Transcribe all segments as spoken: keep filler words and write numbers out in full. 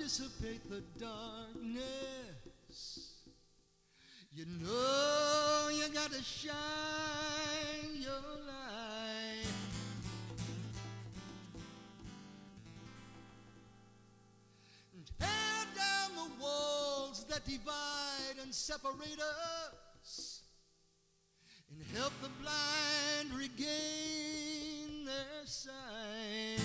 dissipate the darkness. You know you gotta shine your light. Tear down the walls that divide and separate us, and help the blind regain their sight.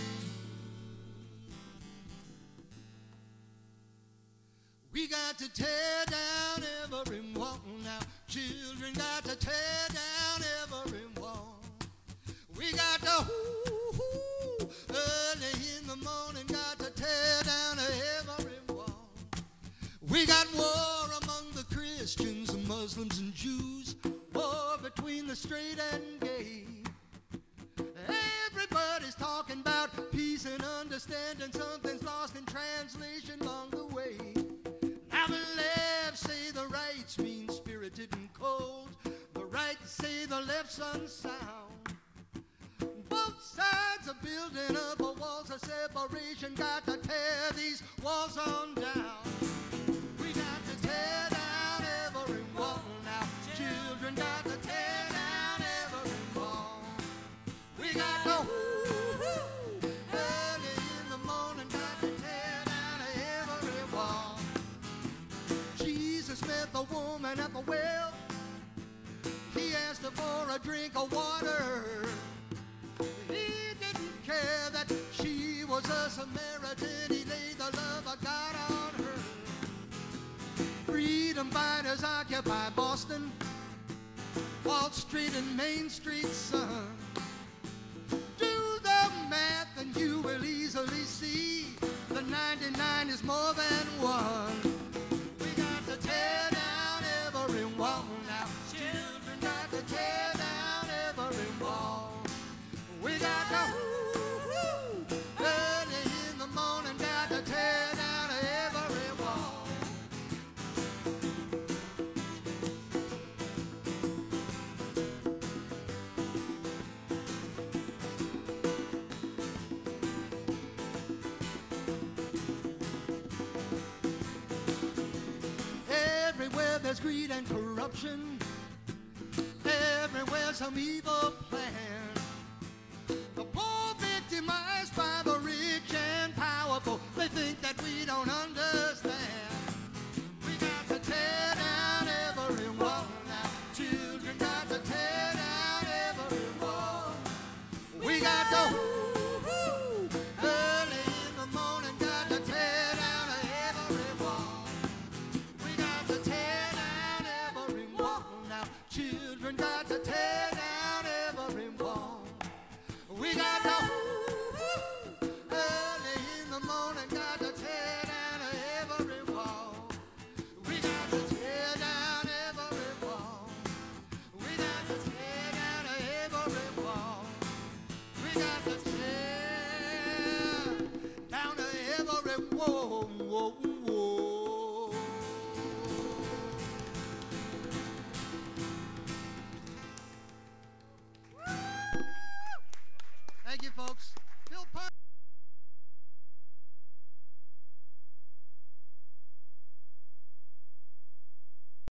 We got to tear down every wall now. Children got to tear down every wall. We got to, hoo, hoo, early in the morning, got to tear down every wall. We got war among the Christians and Muslims and Jews, war between the straight and gay. Everybody's talking about peace and understanding. Something's lost in translation along the way. Now the left say the right's mean-spirited and cold. The right say the left's unsound. Both sides are building up a walls of separation. Got to tear these walls on down. We got to tear down every wall now. Children got to tear down every wall. We got to, woo-hoo, early in the morning, got to tear down every wall. Jesus met the woman at the well. He asked her for a drink of water. He didn't care that she was a Samaritan. He laid the love of God on her. Freedom fighters occupy Boston, Wall Street and Main Street, son. Do the math and you will easily see the ninety-nine is more than one. We got to tear down every wall now. Children got to tear down every wall. We got to, woo-hoo, early in the morning, got to tear down every wall. Everywhere there's greed and corruption, everywhere some evil plan. The poor victimized by the rich and powerful, they think that we don't understand. We got to tear down every wall now. Children got to tear down every wall. We got to, woo-hoo, early in the morning, got to tear down every wall. We got to tear down every wall now. Children got to